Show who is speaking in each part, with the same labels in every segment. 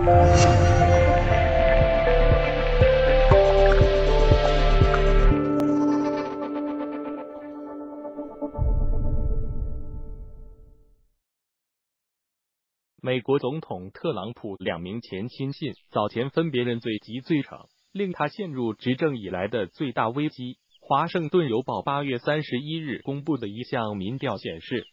Speaker 1: 美国总统特朗普2名前亲信早前分别认罪及罪成，令他陷入执政以来的最大危机。华盛顿邮报8月31日公布的一项民调显示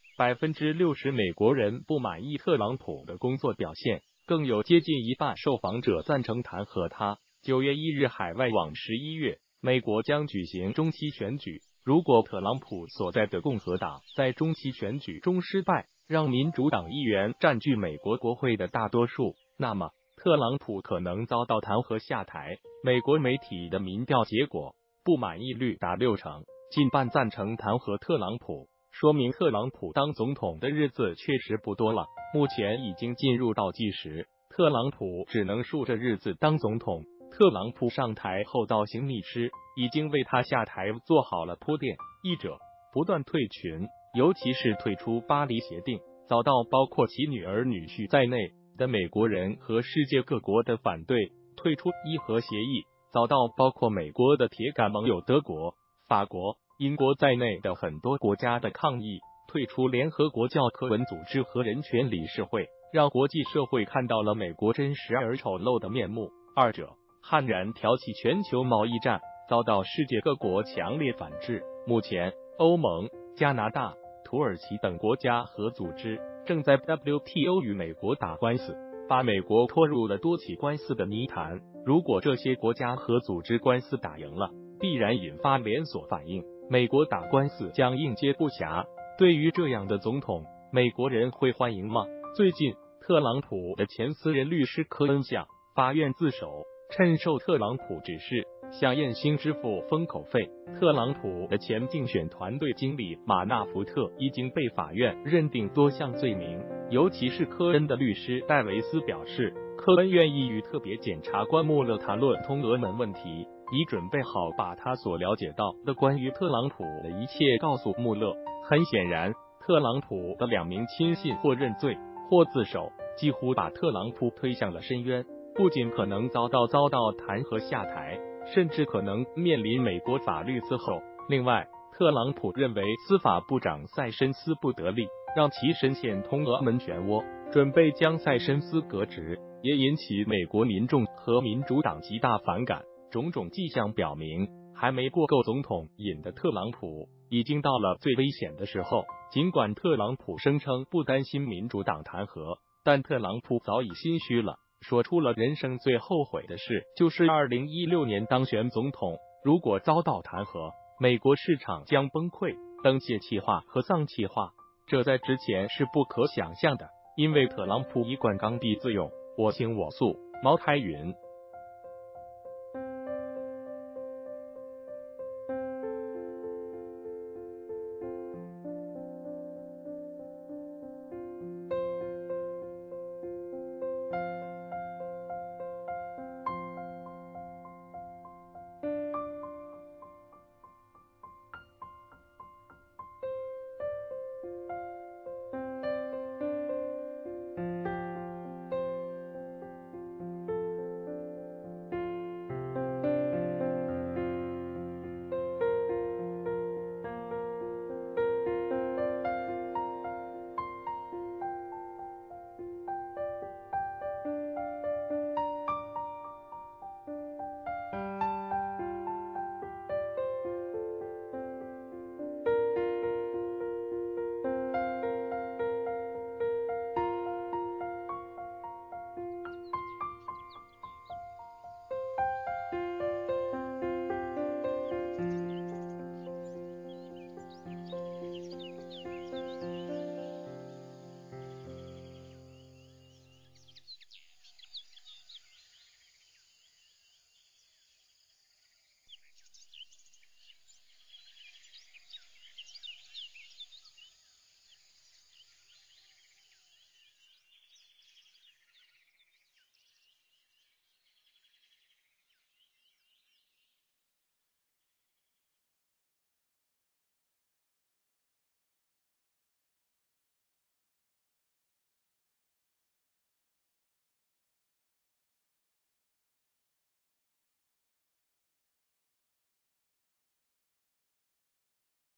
Speaker 1: ，60%美国人不满意特朗普的工作表现，更有接近一半受访者赞成弹劾他。9月1日，海外网11月，美国将举行中期选举，如果特朗普所在的共和党在中期选举中失败，让民主党议员占据美国国会的大多数，那么特朗普可能遭到弹劾下台。美国媒体的民调结果，不满意率达60%，近半赞成弹劾特朗普，说明特朗普当总统的日子确实不多了。目前已经进入倒计时，特朗普只能数着日子当总统。特朗普上台后，倒行逆施已经为他下台做好了铺垫。译者不断退群，尤其是退出巴黎协定，遭到包括其女儿女婿在内的美国人和世界各国的反对。退出伊核协议，遭到包括美国的铁杆盟友德国、法国、英国在内的很多国家的抗议。退出联合国教科文组织和人权理事会，让国际社会看到了美国真实而丑陋的面目。二者悍然挑起全球贸易战，遭到世界各国强烈反制。目前，欧盟、加拿大、土耳其等国家和组织正在 WTO 与美国打官司，把美国拖入了多起官司的泥潭。如果这些国家和组织官司打赢了，必然引发连锁反应，美国打官司将应接不暇。对于这样的总统，美国人会欢迎吗？最近，特朗普的前私人律师科恩向法院自首，趁受特朗普指示向艳星支付封口费。特朗普的前竞选团队经理马纳福特已经被法院认定多项罪名，尤其是科恩的律师戴维斯表示，科恩愿意与特别检察官穆勒谈论通俄门问题，已准备好把他所了解到的关于特朗普的一切告诉穆勒。很显然，特朗普的2名亲信或认罪或自首，几乎把特朗普推向了深渊，不仅可能遭到弹劾下台，甚至可能面临美国法律伺候。另外，特朗普认为司法部长塞申斯不得力，让其深陷通俄门漩涡，准备将塞申斯革职，也引起美国民众和民主党极大反感。种种迹象表明，还没过够总统瘾的特朗普已经到了最危险的时候。尽管特朗普声称不担心民主党弹劾，但特朗普早已心虚了，说出了人生最后悔的事，就是2016年当选总统。如果遭到弹劾，美国市场将崩溃，等泄气化和丧气化，这在之前是不可想象的。因为特朗普一贯刚愎自用，我行我素，茅台云。